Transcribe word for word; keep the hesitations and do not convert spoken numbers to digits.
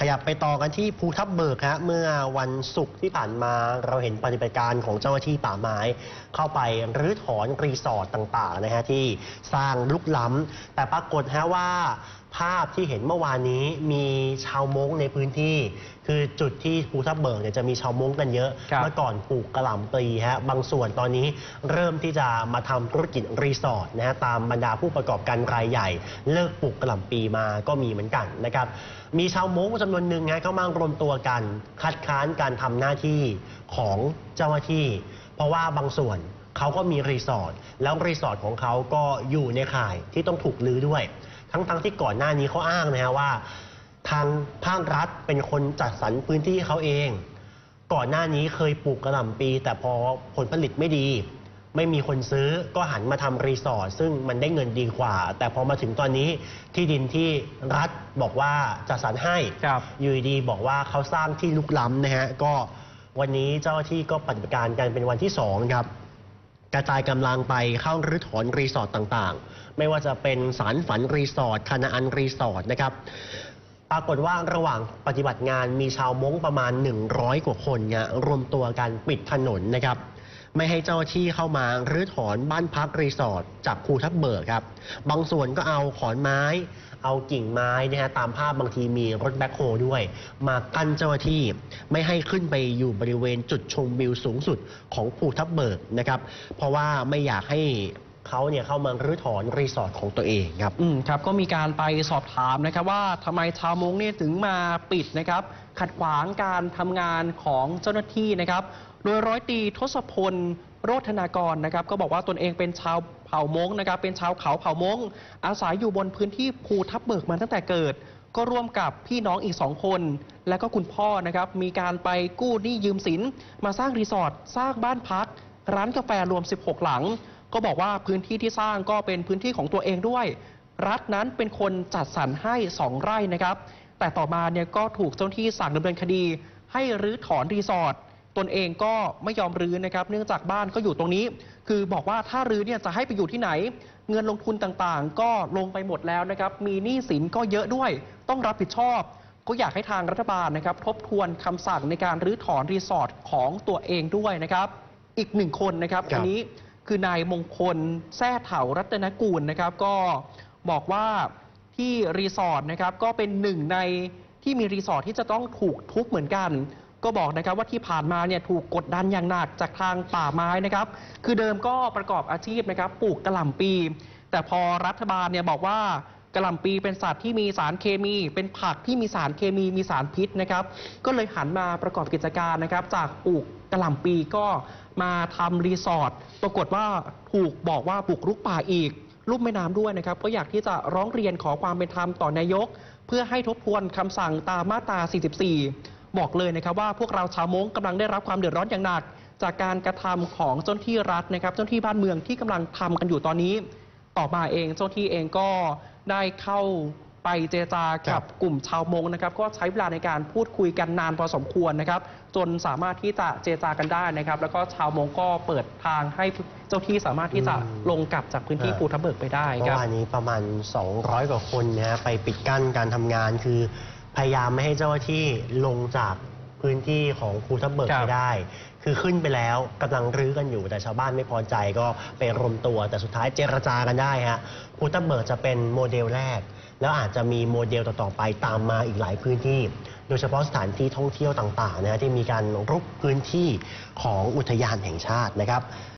ขยับไปต่อกันที่ภูทับเบิกฮะเมื่อวันศุกร์ที่ผ่านมาเราเห็นปฏิบัติการของเจ้าหน้าที่ป่าไม้เข้าไปรื้อถอนรีสอร์ทต่างๆนะฮะที่สร้างลุกล้ำแต่ปรากฏฮะว่าภาพที่เห็นเมื่อวานนี้มีชาวม้งในพื้นที่คือจุดที่ภูทับเบิกเนี่ยจะมีชาวม้งกันเยอะเมื่อก่อนปลูกกระหล่ำปลีฮะบางส่วนตอนนี้เริ่มที่จะมาทำธุรกิจรีสอร์ทนะฮะตามบรรดาผู้ประกอบการรายใหญ่เลิกปลูกกระหล่ำปลีมาก็มีเหมือนกันนะครับมีชาวม้งจำนวนหนึ่งฮะเข้ามารวมตัวกันคัดค้านการทำหน้าที่ของเจ้าหน้าที่เพราะว่าบางส่วนเขาก็มีรีสอร์ทแล้วรีสอร์ทของเขาก็อยู่ในข่ายที่ต้องถูกรื้อด้วยทั้งๆ ท, ที่ก่อนหน้านี้เขาอ้างนะฮะว่าทางภาครัฐเป็นคนจัดสรรพื้นที่เขาเองก่อนหน้านี้เคยปลูกกระหล่ำปีแต่พอผลผลิตไม่ดีไม่มีคนซื้อก็หันมาทำรีสอร์ทซึ่งมันได้เงินดีกว่าแต่พอมาถึงตอนนี้ที่ดินที่รัฐบอกว่าจัดสรรให้อยู่ดีบอกว่าเขาสร้างที่ลุกล้ำนะฮะก็วันนี้เจ้าหน้าที่ก็ปฏิบัติการกันเป็นวันที่สองครับกระจายกำลังไปเข้ารื้อถอนรีสอร์ทต่างๆไม่ว่าจะเป็นสารฝันรีสอร์ทคานาอันรีสอร์ทนะครับปรากฏว่าระหว่างปฏิบัติงานมีชาวม้งประมาณหนึ่งร้อยกว่าคนเนี่ยรวมตัวกันปิดถนนนะครับไม่ให้เจ้าหน้าที่เข้ามารื้อถอนบ้านพักรีสอร์ทจากภูทับเบิกครับบางส่วนก็เอาขอนไม้เอากิ่งไม้นะฮะตามภาพบางทีมีรถแบ็คโฮด้วยมากั้นเจ้าหน้าที่ไม่ให้ขึ้นไปอยู่บริเวณจุดชมวิวสูงสุดของภูทับเบิกนะครับเพราะว่าไม่อยากให้เขาเนี่ยเข้ามารื้อถอนรีสอร์ทของตัวเองครับอืมครับก็มีการไปสอบถามนะครับว่าทำไมชาวม้งเนี่ยถึงมาปิดนะครับขัดขวางการทำงานของเจ้าหน้าที่นะครับโดยร้อยตรีทศพลโรธนากรนะครับก็บอกว่าตนเองเป็นชาวเผ่าม้งนะครับเป็นชาวเขาเผ่าม้งอาศัยอยู่บนพื้นที่ภูทับเบิกมาตั้งแต่เกิดก็ร่วมกับพี่น้องอีกสองคนและก็คุณพ่อนะครับมีการไปกู้หนี้ยืมสินมาสร้างรีสอร์ทสร้างบ้านพักร้านกาแฟรวมสิบหกหลังก็บอกว่าพื้นที่ที่สร้างก็เป็นพื้นที่ของตัวเองด้วยรัฐนั้นเป็นคนจัดสรรให้สองไร่นะครับแต่ต่อมาเนี่ยก็ถูกเจ้าหน้าที่สั่งดำเนินคดีให้รื้อถอนรีสอร์ทตนเองก็ไม่ยอมรื้อนะครับเนื่องจากบ้านก็อยู่ตรงนี้คือบอกว่าถ้ารื้อเนี่ยจะให้ไปอยู่ที่ไหนเงินลงทุนต่างๆก็ลงไปหมดแล้วนะครับมีหนี้สินก็เยอะด้วยต้องรับผิดชอบก็อยากให้ทางรัฐบาลนะครับทบทวนคำสั่งในการรื้อถอนรีสอร์ทของตัวเองด้วยนะครับอีกหนึ่งคนนะครับอันนี้คือนายมงคลแท้เถารัตนกูลนะครับก็บอกว่าที่รีสอร์ทนะครับก็เป็นหนึ่งในที่มีรีสอร์ทที่จะต้องถูกทุบเหมือนกันก็บอกนะครับว่าที่ผ่านมาเนี่ยถูกกดดันอย่างหนักจากทางป่าไม้นะครับคือเดิมก็ประกอบอาชีพนะครับปลูกกระหล่ำปีแต่พอรัฐบาลเนี่ยบอกว่ากระหล่ำปีเป็นสัตว์ที่มีสารเคมีเป็นผักที่มีสารเคมีมีสารพิษนะครับก็เลยหันมาประกอบกิจการนะครับจากปลูกกระหล่ำปีก็มาทำรีสอร์ทปรากฏว่าถูกบอกว่าปลูกรุกป่าอีกลุ่มแม่น้ำด้วยนะครับก็อยากที่จะร้องเรียนขอความเป็นธรรมต่อนายกเพื่อให้ทบทวนคำสั่งตามมาตราสี่สิบสี่บอกเลยนะครับว่าพวกเราชาวม้งกำลังได้รับความเดือดร้อนอย่างหนักจากการกระทำของเจ้าหน้าที่รัฐนะครับเจ้าหน้าที่บ้านเมืองที่กำลังทำกันอยู่ตอนนี้ต่อมาเองเจ้าหน้าที่เองก็ได้เข้าไปเจรจากับกลุ่มชาวม้งนะครับก็ใช้เวลาในการพูดคุยกันนานพอสมควรนะครับจนสามารถที่จะเจรจากันได้นะครับแล้วก็ชาวม้งก็เปิดทางให้เจ้าที่สามารถที่จะลงกลับจากพื้นที่ภูทับเบิกไปได้ครับเมื่อวานนี้ประมาณสองร้อยกว่าคนนะไปปิดกั้นการทำงานคือพยายามไม่ให้เจ้าหน้าที่ลงจากพื้นที่ของภูทับเบิกไม่ได้คือขึ้นไปแล้วกำลังรื้อกันอยู่แต่ชาวบ้านไม่พอใจก็ไปรวมตัวแต่สุดท้ายเจรจากันได้ฮะภูทับเบิกจะเป็นโมเดลแรกแล้วอาจจะมีโมเดลต่อๆไปตามมาอีกหลายพื้นที่โดยเฉพาะสถานที่ท่องเที่ยวต่างๆนะที่มีการรุกพื้นที่ของอุทยานแห่งชาตินะครับ